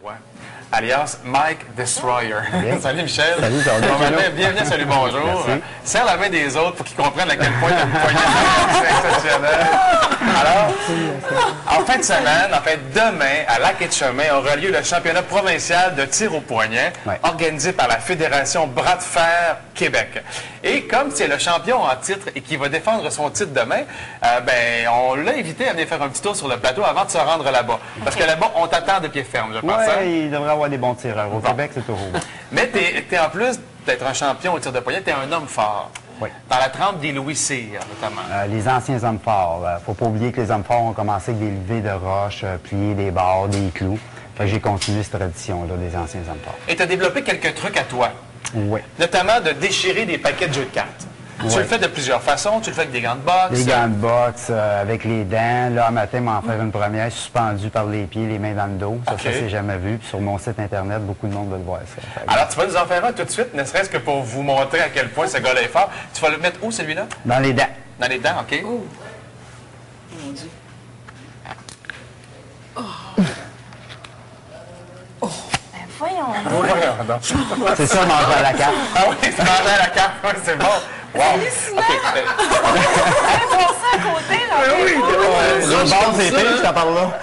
Ouais. Alias Mike Destroyer. Salut Michel. Salut, ça va bien? Bon matin, bienvenue à Salut Bonjour. Serre la main des autres pour qu'ils comprennent à quel point tu as une poignée de main. C'est exceptionnel. Alors, en fin de semaine, demain, à Lac-et-Chemin, aura lieu le championnat provincial de tir au poignet, organisé par la Fédération Bras de fer Québec. Et comme c'est le champion en titre et qui va défendre son titre demain, on l'a invité à venir faire un petit tour sur le plateau avant de se rendre là-bas. Parce que là-bas, on t'attend de pied ferme, je pense. Oui, il devrait avoir des bons tireurs. Au Québec, c'est toujours. Mais t'es en plus d'être un champion au tir de poignet, tu es un homme fort. Oui. Dans la trempe des Louis Cyr, notamment. Les anciens hommes forts. Faut pas oublier que les hommes forts ont commencé avec des levées de roches, plier des barres, des clous. J'ai continué cette tradition-là des anciens hommes forts. Et tu as développé quelques trucs à toi. Oui. Notamment de déchirer des paquets de jeux de cartes. Tu le fais de plusieurs façons. Tu le fais avec des gants de boxe. Des gants de boxe, avec les dents. Là, un matin, m'en faire une première suspendue par les pieds, les mains dans le dos. Ça, c'est jamais vu. Puis sur mon site Internet, beaucoup de monde veut le voir, ça. Alors, tu vas nous en faire un tout de suite, ne serait-ce que pour vous montrer à quel point ce gars-là est fort. Tu vas le mettre où, celui-là? Dans les dents. Dans les dents, OK. Oh. Mon Dieu. Oh. Ben, voyons. C'est ça, manger à la carte. Ah oui, c'est manger à la carte. Oui, c'est bon. Wow. Hallucinant! Allez voir ça à côté, là. Oui, Le bord, c'est fait, je t'en parle là.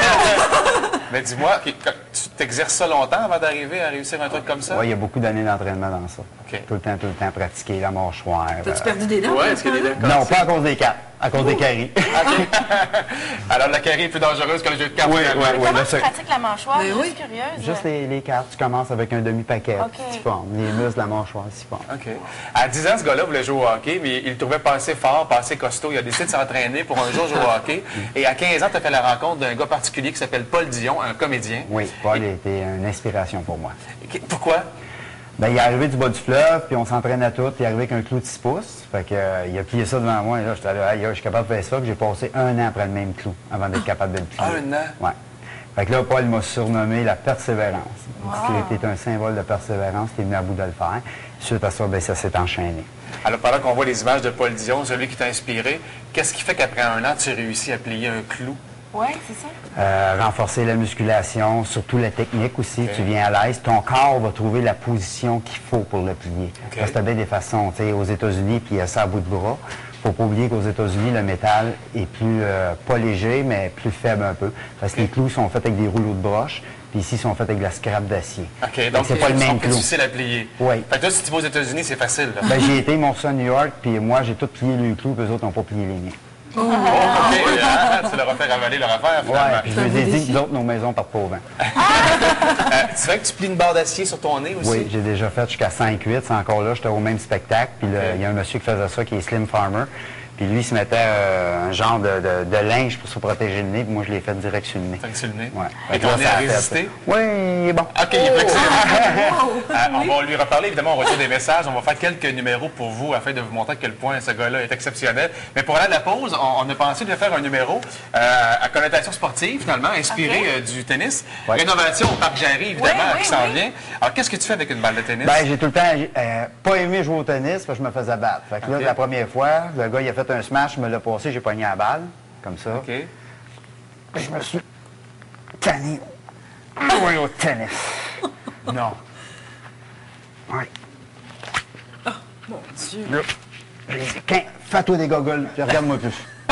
Mais dis-moi, tu t'exerces ça longtemps avant d'arriver à réussir un truc comme ça? Oui, il y a beaucoup d'années d'entraînement dans ça. OK. Tout le temps, pratiquer la mâchoire. T'as-tu perdu des dents? Oui, est-ce qu'il y a des dents? Non, pas à cause des cartes, à cause des caries. OK. Alors, la carie est plus dangereuse que le jeu de cartes. Oui, oui, oui. Comment tu pratiques la mâchoire? Ben Je oui. suis curieuse. Juste les cartes, tu commences avec un demi-paquet, OK. tu formes. Les muscles, la mâchoire, tu formes. OK. À 10 ans, ce gars-là voulait jouer au hockey, mais il le trouvait pas assez fort, pas assez costaud. Il a décidé de s'entraîner pour un jour jouer au hockey. Et à 15 ans, tu as fait la rencontre d'un gars particulier qui s'appelle Paul Dion, un comédien. Oui, Paul était une inspiration pour moi. Pourquoi? Ben, il est arrivé du bas du fleuve, puis on s'entraînait tous. Il est arrivé avec un clou de 6 pouces. Fait que, il a plié ça devant moi. Et là, j'étais là, aïe, je suis capable de faire ça. Puis j'ai passé 1 an après le même clou avant d'être capable de le plier. 1 an? Oui. Fait que là, Paul m'a surnommé la persévérance. Il était un symbole de persévérance, il est venu à bout de le faire. Suite à ça, ben, ça s'est enchaîné. Alors, pendant qu'on voit les images de Paul Dion, celui qui t'a inspiré, qu'est-ce qui fait qu'après 1 an, tu réussis à plier un clou? Oui, c'est ça. Renforcer la musculation, surtout la technique aussi. Okay. Tu viens à l'aise, ton corps va trouver la position qu'il faut pour le plier. Okay. Parce que tu as bien des façons. Tu sais, aux États-Unis, puis il y a ça à bout de bras. Faut pas oublier qu'aux États-Unis, le métal est plus, pas léger, mais plus faible un peu. Parce que les clous sont faits avec des rouleaux de broche, puis ici, ils sont faits avec de la scrap d'acier. OK, donc c'est pas le même clou. C'est difficile à plier. Oui. Fait que là, si tu vas aux États-Unis, c'est facile. Là. Ben, j'ai été, ils m'ont reçu à New York, puis moi, j'ai tout plié le clou, puis eux autres n'ont pas plié les miens. Oh, OK. Tu leur as fait ravaler leur affaire, finalement. Oui, puis je les ai dit que nous autres, nos maisons partent pas au vent. Tu fais que tu plies une barre d'acier sur ton nez aussi? Oui, j'ai déjà fait jusqu'à 5-8. C'est encore là, j'étais au même spectacle. Puis il y a un monsieur qui faisait ça, qui est Slim Farmer. Puis lui, il se mettait un genre de linge pour se protéger le nez. Puis moi, je l'ai fait direct sur le nez. Direct sur le nez? Oui. Et ton nez a résisté? Oui, il est bon. OK, il est flexible. On va lui reparler, évidemment, on retire des messages. On va faire quelques numéros pour vous afin de vous montrer à quel point ce gars-là est exceptionnel. Mais pour aller à la pause, on a pensé de faire un numéro à connotation sportive, finalement, inspiré du tennis. Rénovation au Parc Jarry, évidemment, qui s'en vient. Alors, qu'est-ce que tu fais avec une balle de tennis? Ben, j'ai tout le temps pas aimé jouer au tennis parce que je me faisais battre. Fait que là, la première fois, le gars, il a fait un smash, je me l'ai passé, j'ai pogné la balle, comme ça. OK. Je me suis tanné de jouer au tennis. Non. Oui. Oh, mon Dieu. Là, j'ai dit, fais-toi des gogoles, puis regarde-moi plus.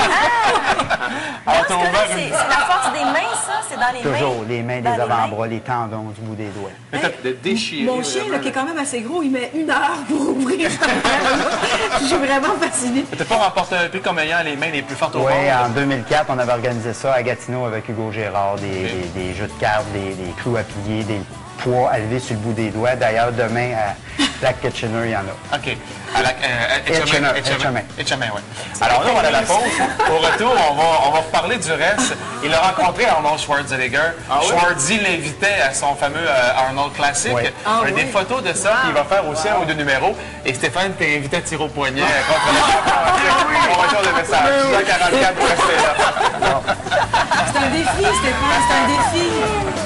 Alors, c'est la force des mains, ça? C'est dans les mains? Toujours, les mains, les avant-bras, les tendons du bout des doigts. De déchirer. Mon chien, là, qui est quand même assez gros, il met 1 heure pour ouvrir cette affaire-là. Je suis vraiment fascinée. Tu n'as pas remporté un prix comme ayant les mains les plus fortes au monde? Oui, en 2004, on avait organisé ça à Gatineau avec Hugo Gérard, des jeux de cartes, des clous à plier, des poids à lever sur le bout des doigts. D'ailleurs, demain, à Lac-Kitchener, il y en a. OK. Etchemin, oui. Alors là, on va à la pause. Au retour, on va reparler du reste. Il a rencontré Arnold Schwarzenegger. Schwarzy l'invitait à son fameux Arnold Classic. Oui. On a des photos de ça, puis il va faire aussi un ou 2 numéros. Et Stéphane t'est invité à tirer au poignet contre le On va faire le message. 6h44 pour rester là. C'est un défi, Stéphane, c'est un défi.